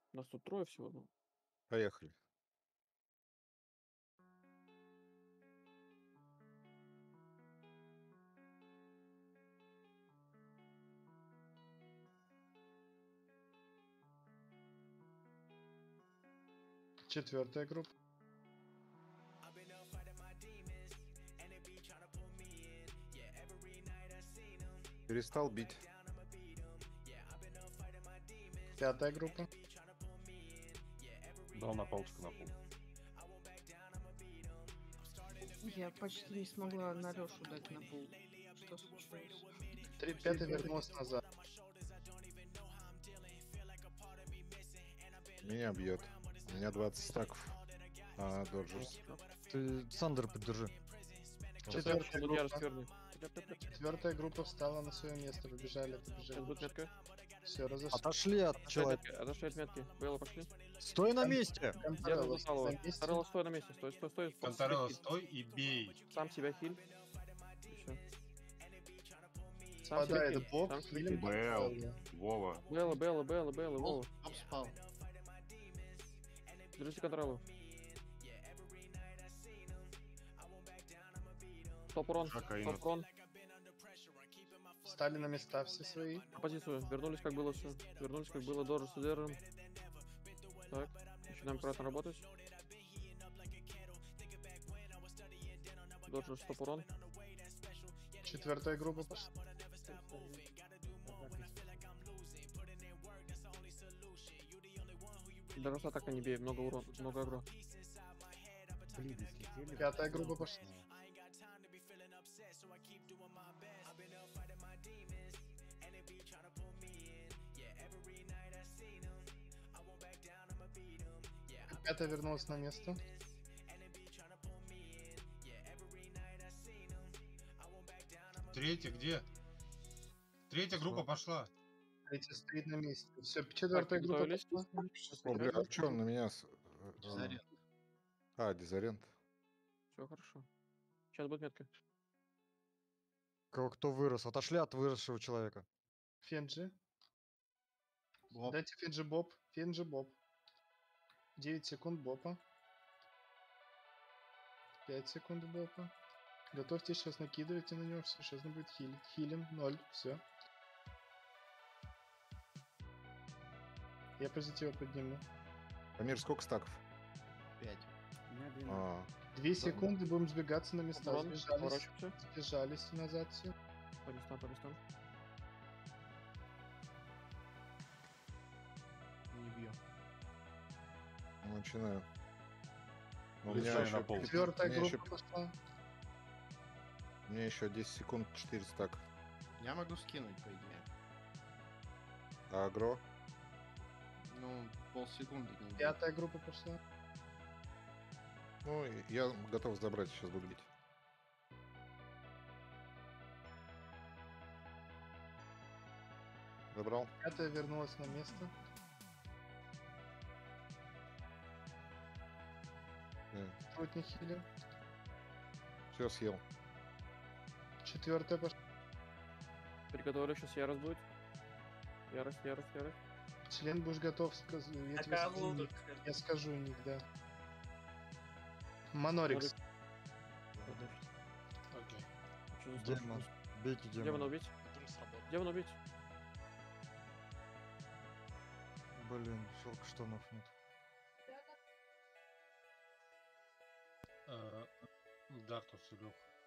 Нас тут трое всего, ну. Поехали. Четвертая группа. Перестал бить. Пятая группа. Дал на палочку на пол. Я почти не смогла на Лёшу дать на пол. Что случилось? Пятый вернулся назад. Меня бьет. У меня 20 стаков. Доджерс. Ты Сандер поддержи. Четвертая Тут ярость группа. верный. Четвертая группа встала на свое место. Побежали, Сейчас будет побежали. метка. Все, разошлись. Отошли от человека. Отошли от метки. Белла, пошли. Стой на месте! Держим Контролла Зусалова. на месте. Старелла, стой на месте. Стой, стой, стой. Конторелла, Хиль. стой и бей. Сам себя хиль. Еще. Сам себя Падает хиль. Боб, Сам себя хилим хиль. Бэл. Вова. Белла, Вова. Топ спал. Держите контролу. Стоп урон. Кокаина. Стоп урон. Встали на места все свои. На позицию. Вернулись как было все. Вернулись как было. Дорожи содержим. Так. Начинаем аккуратно работать. Доджер, стоп урон. Четвертая группа пошла. Дорожа атака не бей. Много урона. Много агро. Пятая группа пошла. Пятая вернулась на место. Третья где? Третья группа пошла. Третья стоит на месте. Все, четвертая группа готовились? пошла. О, бля, а чё он на меня... Дизарен. Дизарент. Все хорошо. Сейчас будет метка. Кто вырос? Отошли от выросшего человека. Фенджи. Боб. Дайте Фенджи Боб. Фенджи Боб. 9 секунд Бопа. 5 секунд Бопа. Готовьте, сейчас накидывайте на него все. Сейчас он будет хилить. Хилим 0. Все. Я позитива подниму. Амир, сколько стаков? 5. 2 секунды, будем сбегаться на места. Урон. Сбежались. Поворачиваемся. Сбежались назад все. По местам, по местам. Не бью. Начинаю. У Лежай меня на еще, пол. Четвертая мне еще- группа пошла. у меня еще 10 секунд, 4 стака. Я могу скинуть, по идее. А агро? Ну, полсекунды не бью. Пятая группа пошла. Ну, я готов забрать, сейчас буду бить. Забрал. Пятая вернулась на место. Трудник хилим. Все съел. Четвертая пошла. Приготовили, сейчас ярость будет. Ярость. Член будешь готов, я тебе скажу ник. Я скажу ник, да. Монорикс. Что за Демон. Бейте Демона демона. убить. Демона убить. Блин, шелк штанов нет. Дартус, Илюх.